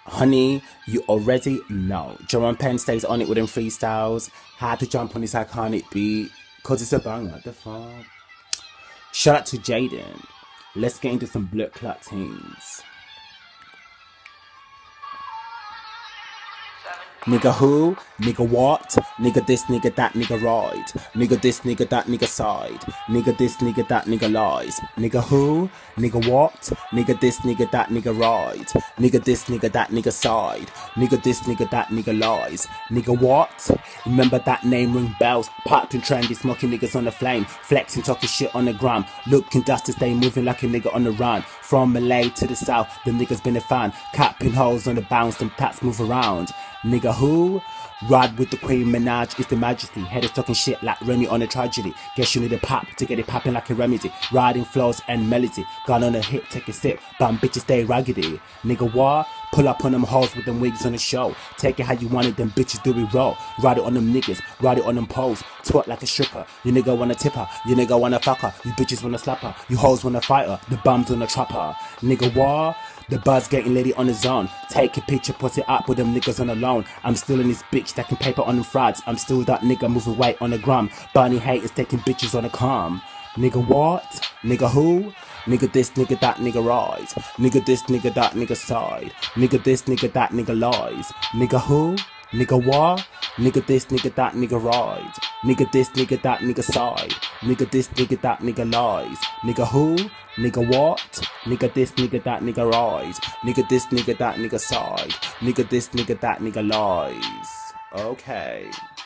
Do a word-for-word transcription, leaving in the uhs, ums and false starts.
Honey, you already know. Jerome Penn stays on it with them freestyles. Had to jump on this iconic beat, cause it's a banger. The fuck? Shout out to Jaden. Let's get into some blood clot teams. Nigga who? Nigga what? Nigga this, nigga that, nigga right. Nigga this, nigga that, nigga side. Nigga this, nigga that, nigga lies. Nigga who? Nigga what? Nigga this, nigga that, nigga right. Nigga this, nigga that, nigga side. Nigga this, nigga that, nigga lies. Nigga what? Remember that name, ring bells. Popped and trendy, smoking niggas on the flame. Flexing, talking shit on the gram. Looking dusty, stay moving like a nigga on the run. From Malay to the south, the niggas been a fan. Capping holes on the bounce, them tats move around. Nigga who? Ride with the Queen Minaj is the majesty. Headers talking shit like Remy on a tragedy. Guess you need a pop to get it popping like a remedy. Riding flows and melody. Gun on a hip, take a sip. Bam bitches stay raggedy. Nigga what? Pull up on them hoes with them wigs on the show. Take it how you want it, them bitches do it raw. Ride it on them niggas, ride it on them poles. Twerk like a stripper. You nigga wanna tip her, you nigga wanna fuck her. You bitches wanna slap her, you hoes wanna fight her. The bums wanna trap her. Nigga what? The buzz getting lady on his own. Take a picture, put it up with them niggas on the loan. I'm still in this bitch stacking paper on them frads. I'm still that nigga moving weight on the gram. Bunny haters taking bitches on the calm. Nigga what? Nigga who? Nigga this, nigga that, nigga rise. Nigga this, nigga that, nigga side. Nigga this, nigga that, nigga lies. Nigga who? Nigga what? Nigga this, nigga that, nigga ride. Nigga this, nigga that, nigga side. Nigga this, nigga that, nigga lies. Nigga who? Nigga what? Nigga this, nigga that, nigga ride. Nigga this, nigga that, nigga side. Nigga this, nigga that, nigga lies. Okay.